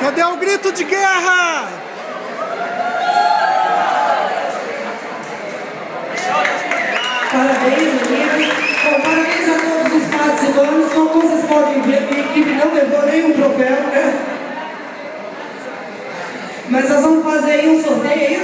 Cadê o grito de guerra? Parabéns, amigos. Bom, parabéns a todos os participantes. Como vocês podem ver, minha equipe não levou nenhum troféu, né? Mas nós vamos fazer aí um sorteio.